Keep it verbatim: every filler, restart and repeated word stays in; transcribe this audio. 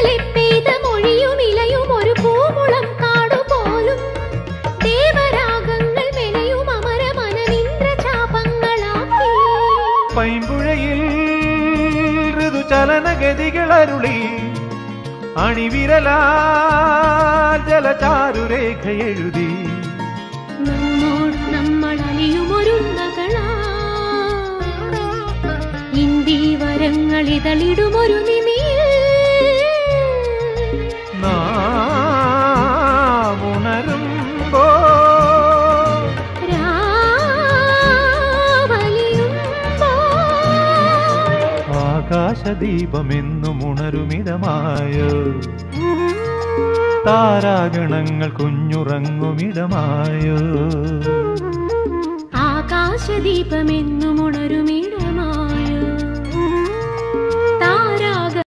ഇന്നലെ പെയ്ത മൊഴിയും ഇലയും ഒരു പൂമുളം കാടുപോലും ദേവരാഗങ്ങൾ മെനയും അമരമനനിന്ദ്രചാപങ്ങളാക്കി. പൈമ്പുഴയിൽ ഋതുചലനഗതികൾ അരുളി അണിവിരലാൽ ജലചാരുരേഖ എഴുതി. നമ്മോട് നമ്മൾ അലിയുമൊരുന്നകളാ ഇന്ദീവരങ്ങളിതളിടുമൊരു നിമിയിൽ നാം ഉണരുമ്പോ ആകാശദീപമെന്നും ഉണരുമിടമായോ താരാഗണങ്ങൾ കുഞ്ഞുറങ്ങുമിടമായോ ആകാശദീപമെന്നും ഉണരുമിടമായോ